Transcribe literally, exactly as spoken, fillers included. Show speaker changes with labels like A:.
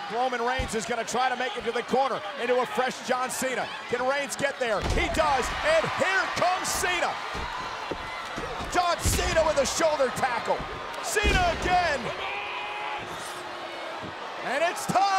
A: Roman Reigns is going to try to make it to the corner into a fresh John Cena. Can Reigns get there? He does, and here comes Cena. John Cena with a shoulder tackle. Cena again. And it's time.